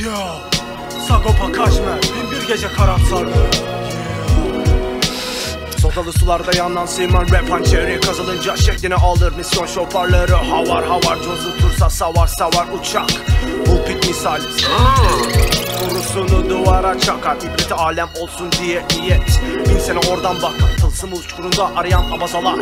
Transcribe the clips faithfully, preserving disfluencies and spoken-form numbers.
Yo, Sagopa Kajmer, bin bir gece karamsarlığı. Sodalı sularda yanan Siman rap hançeri kazılınca şeklini alır misyon şoparları. Havar havar cozutursa savar savar uçak. Pulpit misali kurusunu duvara çakar. İbreti alem olsun diye niyet. Bin sene oradan bakar tılsımı uçkurunda arayan abazalar.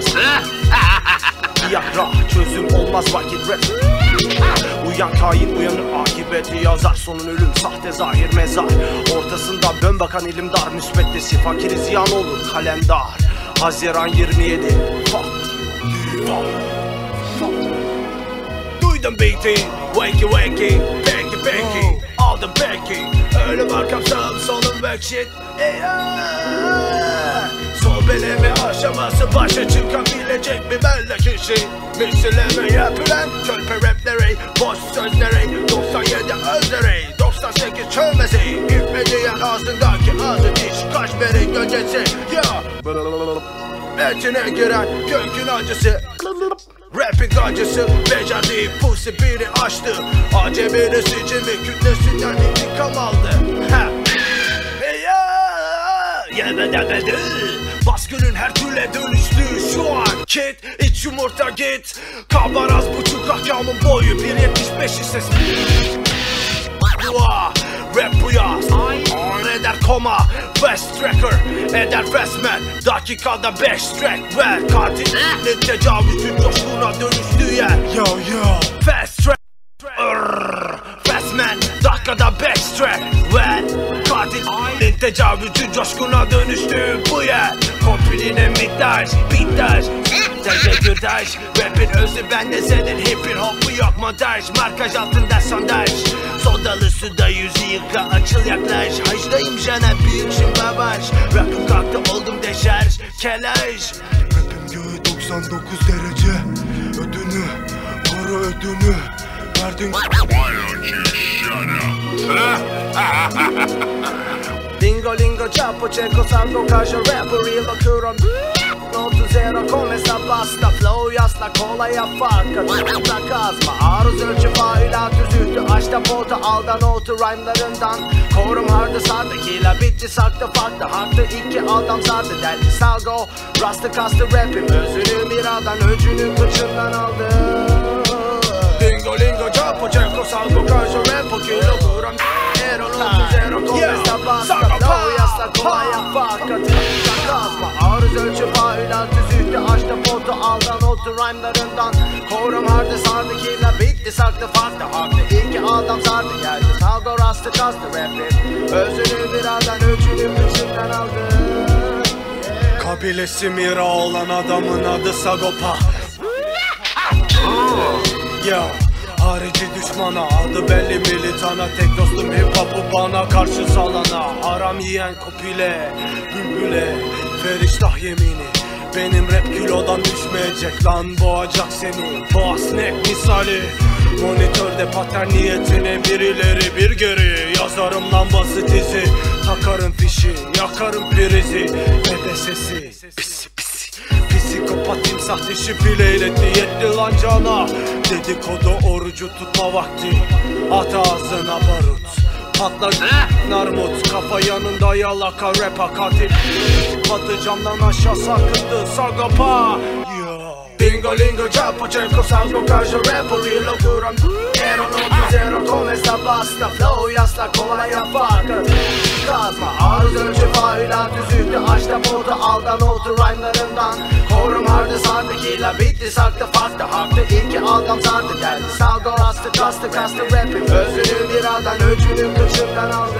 Yakra çözüm olmaz vakit rap. Uyan kain uyanır akıbeti yazar. Sonun ölüm sahte zahir mezar. Ortasında bön bakan ilim dar müsbettesi. Fakiri ziyan olur kalendar. Haziran yirmi yedi. Fuck, fuck, fuck. Duydum beat'i wakey wakey. Peki peki aldım peki. Ölüm arkam sağım solum back shit. Sobeleme aşaması başa çıkabilecek bir bellek işi. Misilleme yapılan körpe rapleri, boş sözleri. Doksan yedi özleri, doksan sekiz çölmesi. İpmediyen ağzındaki ağzı diş Kaşmer'in gölgesi. Ya etine giren kökün acısı. Rap'in acısı becerdiği pussy biri açtı. Aceminin sicimi kütlesinden intikam aldı. Ha. Yemedemedi. Baskının her türlü dönüştü şu an. Kit iç yumurta git. Kabaraz buçuk ahkamın boyu bir yetmiş beş ise dua. Rap bu yaz on eder koma. Fast tracker eder fastman. Dakikada beş track ver. Katilin tecavüzün coşkuna dönüştüğü yer. Yo yo fast track Fastman dakikada beş track ver. Katilin tecavüzün coşkuna dönüştüğü bu yer. Kompiline miktar beatler teşekkürdaş. Rap'in özü bende senin hipin hopu yok montaj. Markaj altında sondaj. Sodalı suda yüzü yıka açıl yaklaş. Haçtayım jana büyük şimbabaş. Rakım kalktı oldum deşarj kelaj. Rap'im göğe doksan dokuz derece. Ödünü koru ödünü verdin. Dingo lingo chapo checo salgo casual rapper real okuron. Notu zero komesa basta flow yasla kolaya farka. Tutla kazma aruz ölçü failat üzüldü. Açta pota aldan notu rhyme'larından. Korum hardı sardı kila bitti saktı farklı. Haklı iki adam sardı deldi salgo. Rastı kastı rapim özünü bir adam öcünü kıçından aldı. Dingo lingo chapo checo salgo casual rapper kilo okuron. Zero komesa basta flow yasla kolaya farka. Tutla kazma aruz ölçü failat üzüldü. Açta pota aldan notu rhyme'larından. Korum hardı sardı kila bitti saktı farklı. Haklı iki adam sardı geldi salgo rastı kastı rapim özünü bir adam öcünü kıçından aldı. Kabilesi Mira olan adamın adı Sagopa. Yo harici düşmana adı belli militana. Tek dostum hip hop'u bana karşı salana. Haram yiyen kopile bülbüle feriştah yemini. Benim rap kilodan düşmeyecek lan boğacak seni. Boğa snack misali. Monitörde patern niyetine birileri bir geri. Yazarım lan basit izi. Takarım fişi yakarım prizi. Ve de sesi pisi pisi. Psikopat timsah dişi fileyletti yetti lan cana. Dedikodu orucu tutma vakti. At ağzına barut. Patla narmut. Kafa yanında yalaka rapa katil. Patı camdan aşağı sarkıttı Sagopa. Dingo lingo chapo checo salgo casual rapper real okuron. Zero notu zero komesa basta flow yasla kolaya farka. Kazma aruz ölçü failat üzüldü. Açta pota aldan notu rhyme'larından. Korum hardı sardı kila bitti saktı farklı. Haklı iki adam sardı geldi salgo rastı kastı kastı rapim özünü bir adam öcünü kıçından aldı.